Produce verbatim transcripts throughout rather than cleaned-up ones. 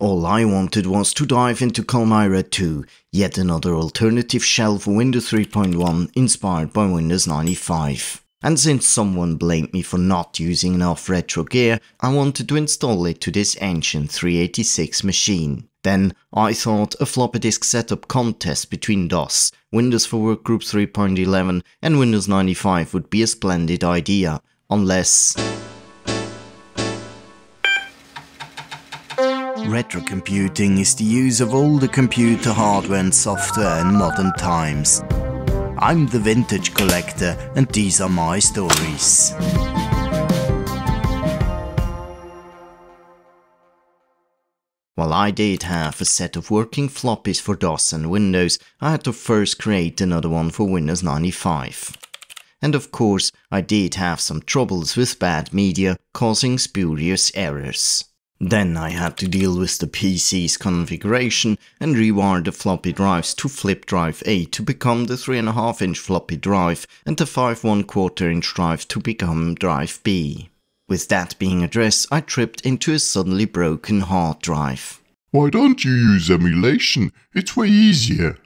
All I wanted was to dive into Chimera two, yet another alternative shell for Windows three point one inspired by Windows ninety-five. And since someone blamed me for not using enough retro gear, I wanted to install it to this ancient three eighty-six machine. Then I thought a floppy disk setup contest between DOS, Windows for Workgroups three point eleven and Windows ninety-five would be a splendid idea, unless... Retrocomputing is the use of older computer hardware and software in modern times. I'm the vintage collector and these are my stories. While I did have a set of working floppies for DOS and Windows, I had to first create another one for Windows ninety-five. And of course, I did have some troubles with bad media causing spurious errors. Then I had to deal with the P C's configuration and rewire the floppy drives to flip drive A to become the three point five inch floppy drive and the five one quarter inch drive to become drive B. With that being addressed, I tripped into a suddenly broken hard drive. Why don't you use emulation? It's way easier.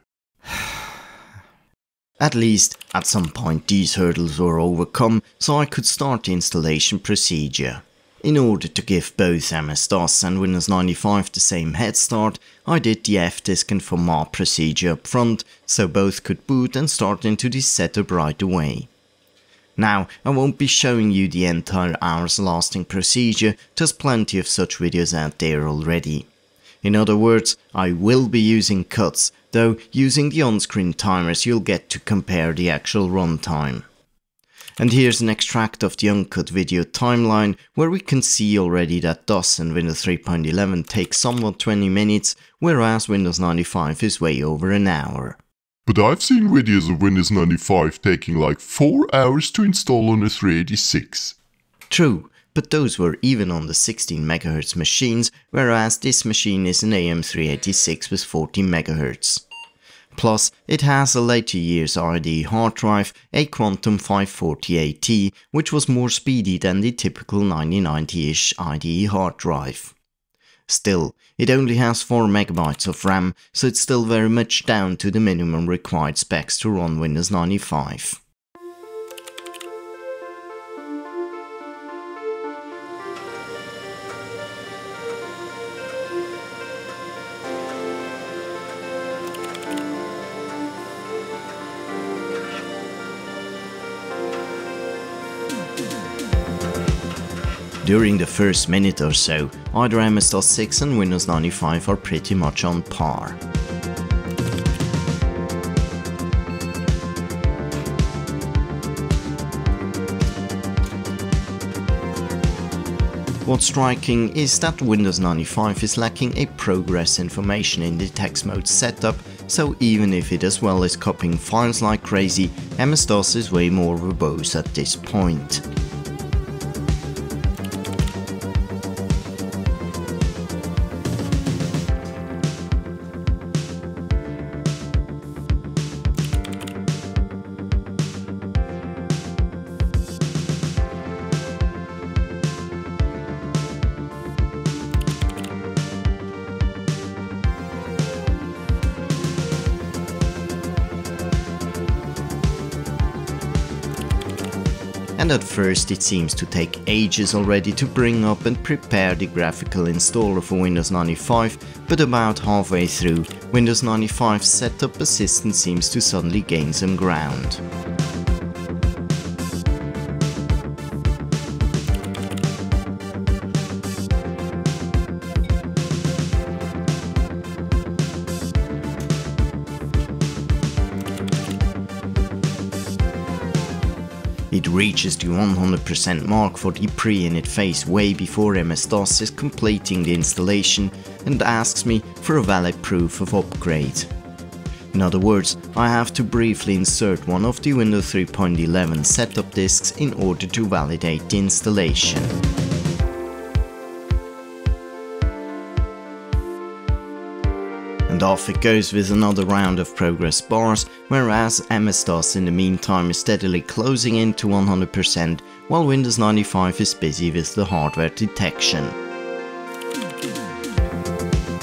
At least, at some point these hurdles were overcome, so I could start the installation procedure. In order to give both M S DOS and Windows ninety-five the same head start, I did the fdisk and format procedure up front, so both could boot and start into the setup right away. Now, I won't be showing you the entire hours lasting procedure, there's plenty of such videos out there already. In other words, I will be using cuts, though using the on-screen timers you'll get to compare the actual runtime. And here's an extract of the uncut video timeline, where we can see already that DOS and Windows three point eleven take somewhat twenty minutes, whereas Windows ninety-five is way over an hour. But I've seen videos of Windows ninety-five taking like four hours to install on a three eighty-six. True, but those were even on the sixteen megahertz machines, whereas this machine is an A M three eighty-six with fourteen megahertz. Plus, it has a later year's I D E hard drive, a Quantum five forty A T, which was more speedy than the typical ninety ninety-ish I D E hard drive. Still, it only has four megabytes of RAM, so it's still very much down to the minimum required specs to run Windows ninety-five. During the first minute or so, either M S DOS six and Windows ninety-five are pretty much on par. What's striking is that Windows ninety-five is lacking a progress information in the text mode setup, so even if it as well is copying files like crazy, M S DOS is way more verbose at this point. And at first it seems to take ages already to bring up and prepare the graphical installer for Windows ninety-five, but about halfway through, Windows ninety-five's setup assistant seems to suddenly gain some ground. It reaches the one hundred percent mark for the pre-init phase way before M S DOS is completing the installation and asks me for a valid proof of upgrade. In other words, I have to briefly insert one of the Windows three point eleven setup disks in order to validate the installation. And off it goes with another round of progress bars, whereas M S DOS in the meantime is steadily closing in to one hundred percent, while Windows ninety-five is busy with the hardware detection.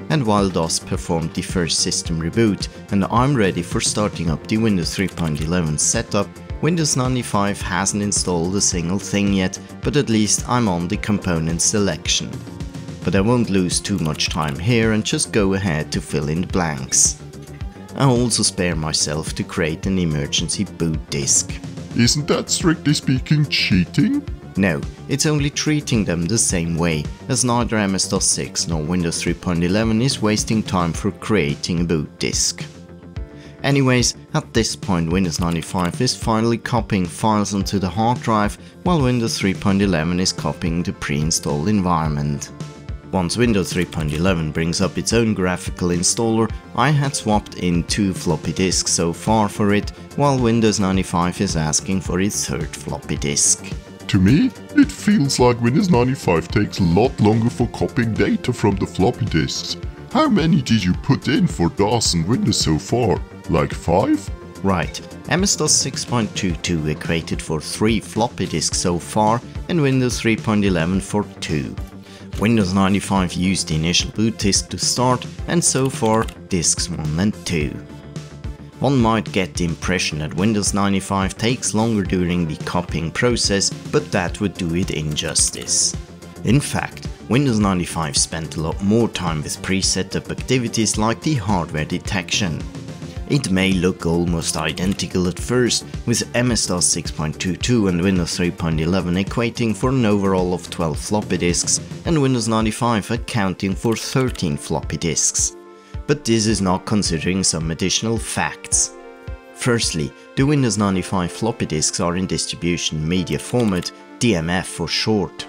and while DOS performed the first system reboot and I'm ready for starting up the Windows three point eleven setup, Windows ninety-five hasn't installed a single thing yet, but at least I'm on the component selection. But I won't lose too much time here and just go ahead to fill in the blanks. I'll also spare myself to create an emergency boot disk. Isn't that strictly speaking cheating? No, it's only treating them the same way, as neither M S DOS six nor Windows three point eleven is wasting time for creating a boot disk. Anyways, at this point Windows ninety-five is finally copying files onto the hard drive, while Windows three point eleven is copying the pre-installed environment. Once Windows three point eleven brings up its own graphical installer, I had swapped in two floppy disks so far for it, while Windows ninety-five is asking for its third floppy disk. To me, it feels like Windows ninety-five takes a lot longer for copying data from the floppy disks. How many did you put in for DOS and Windows so far? Like five? Right, M S DOS six point two two equated for three floppy disks so far and Windows three point eleven for two. Windows ninety-five used the initial boot disk to start, and so far disks one and two. One might get the impression that Windows ninety-five takes longer during the copying process, but that would do it injustice. In fact, Windows ninety-five spent a lot more time with pre-setup activities like the hardware detection. It may look almost identical at first, with M S DOS six point two two and Windows three point eleven equating for an overall of twelve floppy disks and Windows ninety-five accounting for thirteen floppy disks. But this is not considering some additional facts. Firstly, the Windows ninety-five floppy disks are in distribution media format, D M F for short.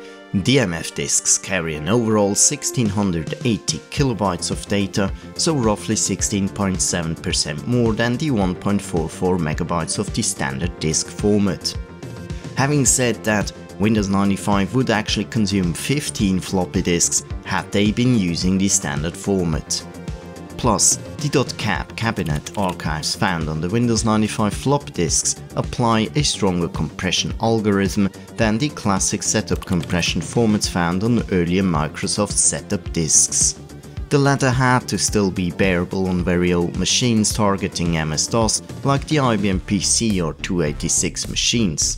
D M F disks carry an overall one thousand six hundred eighty kilobytes of data, so roughly sixteen point seven percent more than the one point four four megabytes of the standard disk format. Having said that, Windows ninety-five would actually consume fifteen floppy disks had they been using the standard format. Plus, the .cap cabinet archives found on the Windows ninety-five floppy disks apply a stronger compression algorithm than the classic setup compression formats found on earlier Microsoft setup disks. The latter had to still be bearable on very old machines targeting M S DOS like the I B M P C or two eighty-six machines.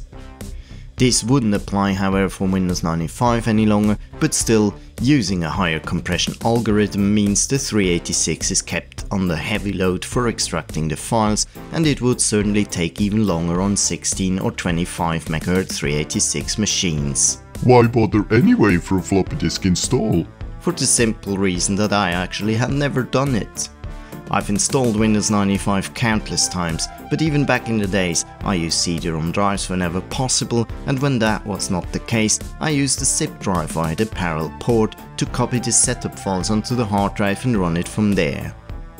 This wouldn't apply however for Windows ninety-five any longer, but still, using a higher compression algorithm means the three eighty-six is kept under heavy load for extracting the files, and it would certainly take even longer on sixteen or twenty-five megahertz three eighty-six machines. Why bother anyway for a floppy disk install? For the simple reason that I actually had never done it. I've installed Windows ninety-five countless times, but even back in the days I used C D ROM drives whenever possible, and when that was not the case, I used a zip drive via the parallel port to copy the setup files onto the hard drive and run it from there.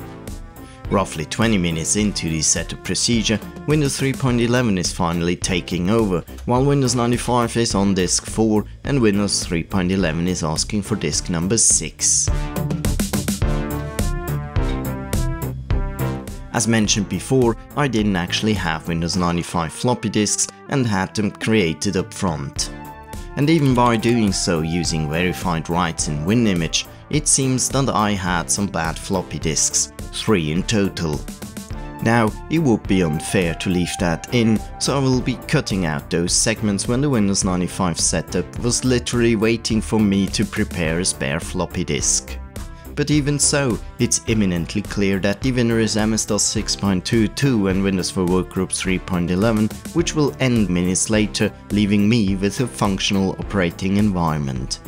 Roughly twenty minutes into the setup procedure, Windows three point eleven is finally taking over, while Windows ninety-five is on disk four and Windows three point eleven is asking for disk number six. As mentioned before, I didn't actually have Windows ninety-five floppy disks and had them created up front. And even by doing so using verified writes in WinImage, it seems that I had some bad floppy disks, three in total. Now, it would be unfair to leave that in, so I will be cutting out those segments when the Windows ninety-five setup was literally waiting for me to prepare a spare floppy disk. But even so, it's imminently clear that the winner is M S DOS six point two two and Windows for Workgroups three point eleven, which will end minutes later, leaving me with a functional operating environment.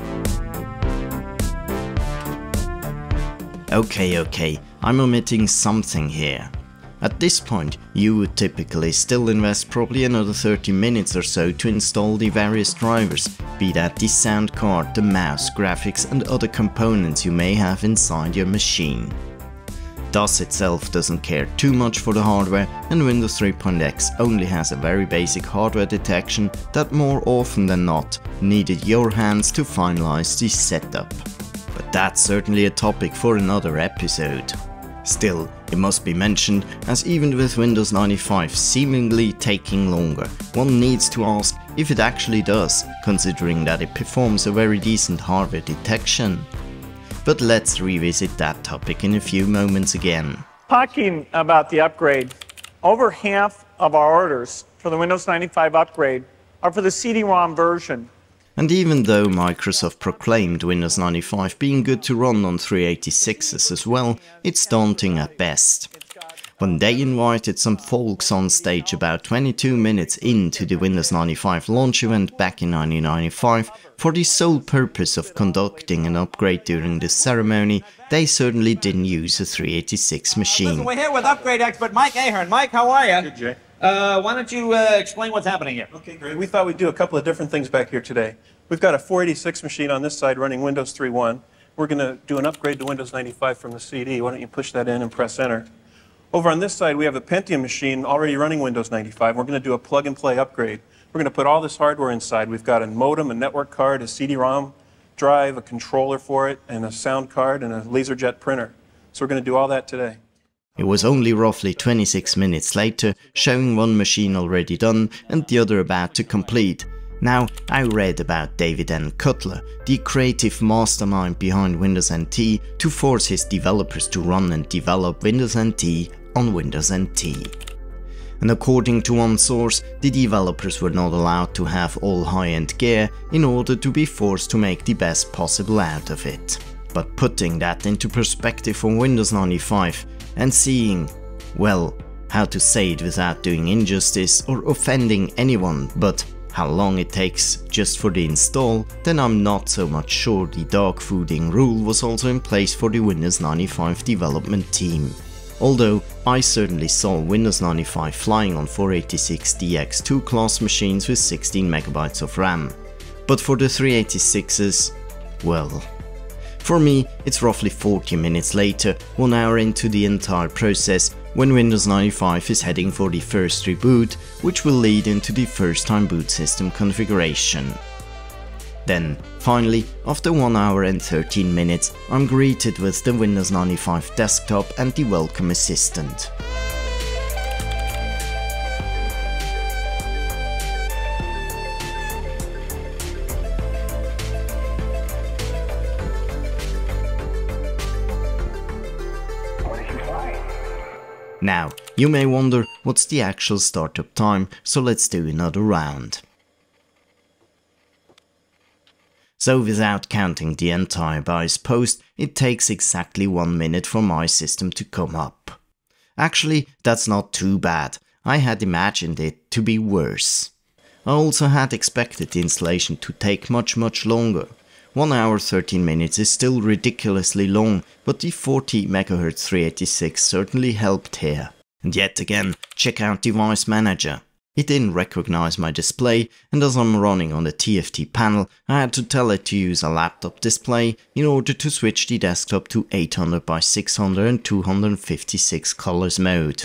Okay, okay, I'm omitting something here. At this point, you would typically still invest probably another thirty minutes or so to install the various drivers, be that the sound card, the mouse, graphics and other components you may have inside your machine. DOS itself doesn't care too much for the hardware, and Windows three point X only has a very basic hardware detection that more often than not needed your hands to finalize the setup. But that's certainly a topic for another episode. Still, it must be mentioned, as even with Windows ninety-five seemingly taking longer, one needs to ask if it actually does, considering that it performs a very decent hardware detection. but let's revisit that topic in a few moments again. Talking about the upgrade, over half of our orders for the Windows ninety-five upgrade are for the C D ROM version. And even though Microsoft proclaimed Windows ninety-five being good to run on three eighty-sixes as well, it's daunting at best. When they invited some folks on stage about twenty-two minutes into the Windows ninety-five launch event back in nineteen ninety-five for the sole purpose of conducting an upgrade during the ceremony, they certainly didn't use a three eighty-six machine. Listen, we're here with upgrade expert Mike Ahern. Mike, how are you? Good, Jay. Uh, why don't you uh, explain what's happening here? Okay, great. We thought we'd do a couple of different things back here today. We've got a four eighty-six machine on this side running Windows three point one. We're going to do an upgrade to Windows ninety-five from the C D. Why don't you push that in and press enter. Over on this side, we have a Pentium machine already running Windows ninety-five. We're going to do a plug-and-play upgrade. We're going to put all this hardware inside. We've got a modem, a network card, a C D ROM drive, a controller for it, and a sound card, and a LaserJet printer. So we're going to do all that today. It was only roughly twenty-six minutes later, showing one machine already done and the other about to complete. Now, I read about David N. Cutler, the creative mastermind behind Windows N T, to force his developers to run and develop Windows N T on Windows N T. And according to one source, the developers were not allowed to have all high-end gear in order to be forced to make the best possible out of it. But putting that into perspective for Windows ninety-five and seeing, well, how to say it without doing injustice or offending anyone, but how long it takes just for the install, then I'm not so much sure the dog fooding rule was also in place for the Windows ninety-five development team. Although I certainly saw Windows ninety-five flying on four eighty-six D X two class machines with sixteen megabytes of RAM. But for the three eighty-sixes, well, for me it's roughly forty minutes later, one hour into the entire process, when Windows ninety-five is heading for the first reboot, which will lead into the first time boot system configuration. Then, finally, after one hour and thirteen minutes, I'm greeted with the Windows ninety-five desktop and the welcome assistant. Now, you may wonder what's the actual startup time, so let's do another round. So without counting the entire BIOS post, it takes exactly one minute for my system to come up. Actually, that's not too bad. I had imagined it to be worse. I also had expected the installation to take much much longer. one hour thirteen minutes is still ridiculously long, but the forty megahertz three eighty-six certainly helped here. And yet again, check out Device Manager. It didn't recognize my display, and as I'm running on the T F T panel, I had to tell it to use a laptop display in order to switch the desktop to eight hundred by six hundred and two hundred fifty-six colors mode.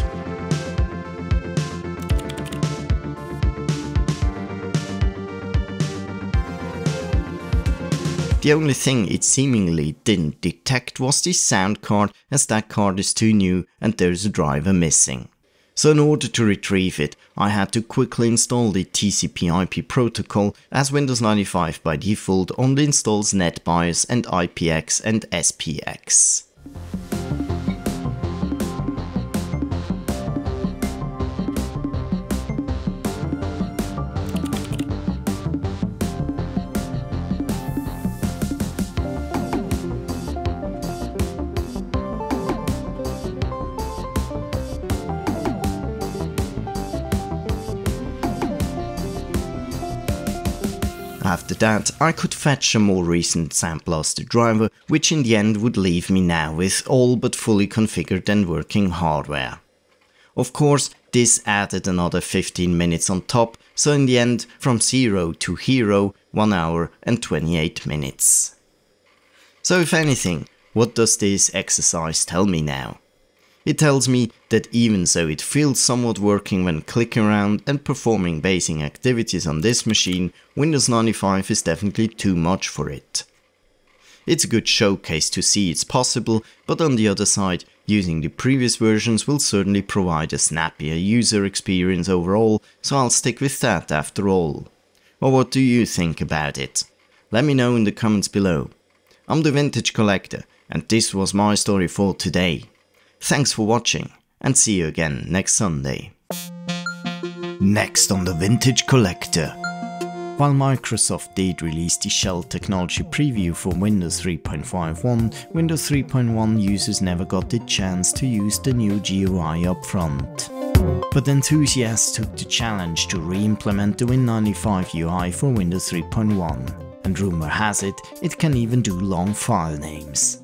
The only thing it seemingly didn't detect was the sound card, as that card is too new and there's a driver missing. So in order to retrieve it, I had to quickly install the T C P I P protocol, as Windows ninety-five by default only installs NetBIOS and I P X and S P X. After that, I could fetch a more recent Sandblaster driver, which in the end would leave me now with all but fully configured and working hardware. Of course, this added another fifteen minutes on top, so in the end, from zero to hero, one hour and twenty-eight minutes. So if anything, what does this exercise tell me now? It tells me that even though it feels somewhat working when clicking around and performing basic activities on this machine, Windows ninety-five is definitely too much for it. It's a good showcase to see it's possible, but on the other side, using the previous versions will certainly provide a snappier user experience overall, so I'll stick with that after all. Or what do you think about it? Let me know in the comments below. I'm the Vintage Collector, And this was my story for today. Thanks for watching, and see you again next Sunday. Next on the Vintage Collector. While Microsoft did release the shell technology preview for Windows three point five one, Windows three point one users never got the chance to use the new G U I up front. But enthusiasts took the challenge to re-implement the Win ninety-five U I for Windows three point one, and rumor has it, it can even do long file names.